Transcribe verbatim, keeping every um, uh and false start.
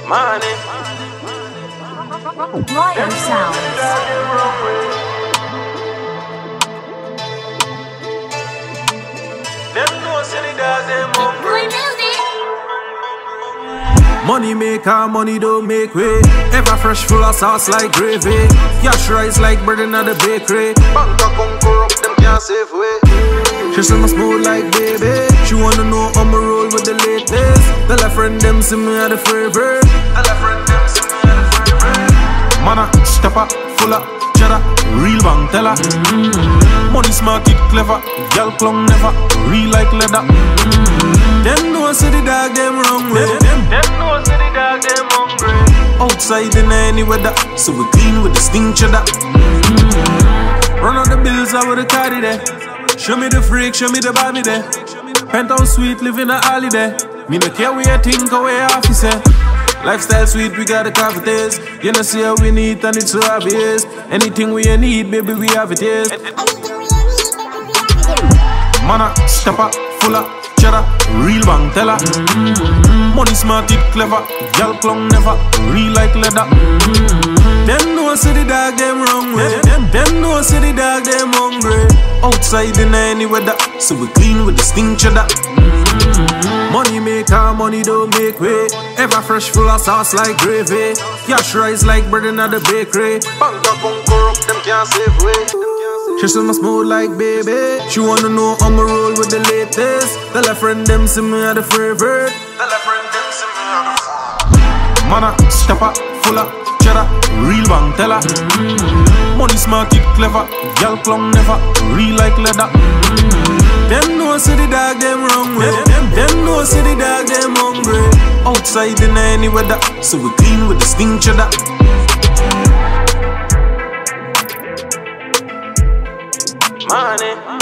Money. Raioh sounds. Them know say the dog them hungry. Money make our money don't make way. Ever fresh full of sauce like gravy. Cash rise like bread in the bakery. Bank account corrupt, them can't save way. She say me smooth like baby. She wanna know how me roll with the latest. Tell her friend them see me at the favorite. Tell her friend them see me at the favorite. Man a stepper, full of cheddar, real bank teller. Mm-hmm. Money smart, it clever. Girl clung never, real like leather. Mm-hmm. Them know say the dog them wrong way. Them, them, them know say the dog them hungry. Outside in any weather, so we clean with the sting cheddar. Mm-hmm. Run out the bills out with the cardi there. Show me the freak, show me the Barbie there. Penthouse sweet, living a holiday. Me no care where you think or where you say. Lifestyle sweet, we got the cafeterias. You know see how we need and it's so obvious. Anything we need, baby we have it is. Man a stepper, full of cheddar, real bank teller. Mm-hmm. Money smart, it clever. Girl clung never, real like leather. Mm-hmm. Them know say the dog them wrong way. Them, them, them know say the dog them hungry. Outside in any weather, so we clean with the sting cheddar. Mm-hmm. Money make our money don't make way. Ever fresh full of sauce like gravy. Cash rise like bread in the bakery. Bank account corrupt, them can't save way. She say me smooth like baby. She wanna know how me roll with the latest. Tell her friend them see me at the favorite. Tell her friend them see me at the favorite. Man a stepper, full of cheddar, real bank teller. Mm-hmm. Money smart, it clever. Girl clung never, real like leather. Mm-hmm. Them know say the dog them wrong way. Them, them, them know say the dog them hungry. Outside in any weather, so we clean with the sting cheddar. Money.